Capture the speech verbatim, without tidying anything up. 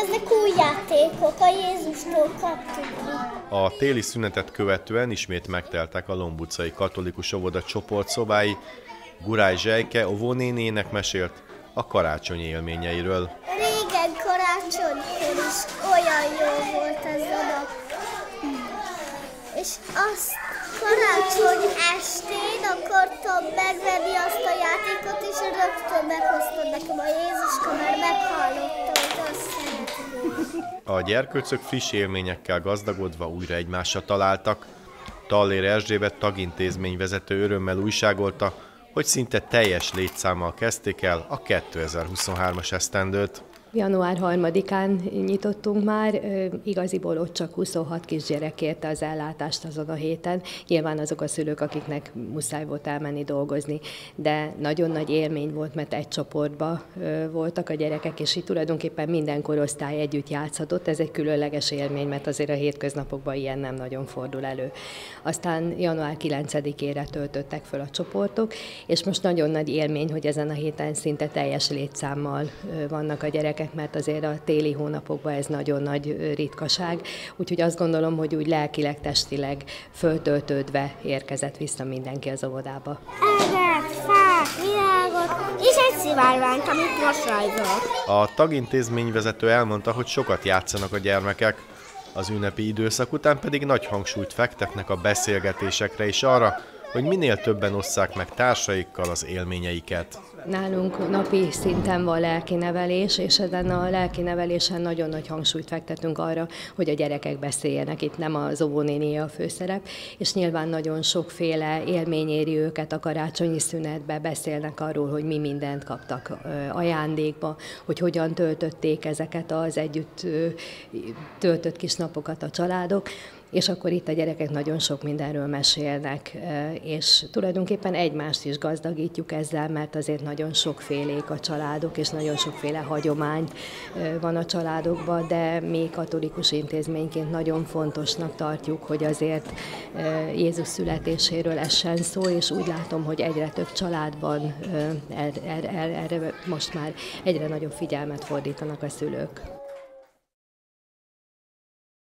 ezek új játékok, a Jézustól kaptuk. A téli szünetet követően ismét megteltek a Lomb utcai katolikus óvoda csoportszobái. Gurály Zsejke óvónénének mesélt a karácsonyi élményeiről. Régen karácsonykor is olyan jó volt ez a nap. És azt karácsony estén akartam megvenni azt a játékot, és rögtön meghoztad nekem a Jézuska, mert meghallottam, hogy azt szeretném. A gyerkőcök friss élményekkel gazdagodva újra egymásra találtak. Tallér Erzsébet tagintézmény vezető örömmel újságolta, hogy szinte teljes létszámmal kezdték el a kétezer-huszonhármas esztendőt. január harmadikán nyitottunk már, igaziból ott csak huszonhat kisgyerek kérte az ellátást azon a héten. Nyilván azok a szülők, akiknek muszáj volt elmenni dolgozni, de nagyon nagy élmény volt, mert egy csoportban voltak a gyerekek, és itt tulajdonképpen minden korosztály együtt játszhatott. Ez egy különleges élmény, mert azért a hétköznapokban ilyen nem nagyon fordul elő. Aztán január kilencedikére töltöttek föl a csoportok, és most nagyon nagy élmény, hogy ezen a héten szinte teljes létszámmal vannak a gyerekek, mert azért a téli hónapokban ez nagyon nagy ritkaság, úgyhogy azt gondolom, hogy úgy lelkileg, testileg föltöltődve érkezett vissza mindenki az óvodába. Eget, fák, világot, és egy szivárványt, amit most rajzolok. A tagintézményvezető elmondta, hogy sokat játszanak a gyermekek, az ünnepi időszak után pedig nagy hangsúlyt fektetnek a beszélgetésekre és arra, hogy minél többen osszák meg társaikkal az élményeiket. Nálunk napi szinten van lelkinevelés, és ezen a lelkinevelésen nagyon nagy hangsúlyt fektetünk arra, hogy a gyerekek beszéljenek. Itt nem az óvónéni a főszerep, és nyilván nagyon sokféle élmény éri őket a karácsonyi szünetbe, beszélnek arról, hogy mi mindent kaptak ajándékba, hogy hogyan töltötték ezeket az együtt töltött kis napokat a családok. És akkor itt a gyerekek nagyon sok mindenről mesélnek, és tulajdonképpen egymást is gazdagítjuk ezzel, mert azért nagyon sokfélék a családok, és nagyon sokféle hagyomány van a családokban, de mi katolikus intézményként nagyon fontosnak tartjuk, hogy azért Jézus születéséről essen szó, és úgy látom, hogy egyre több családban erre most már egyre nagyobb figyelmet fordítanak a szülők.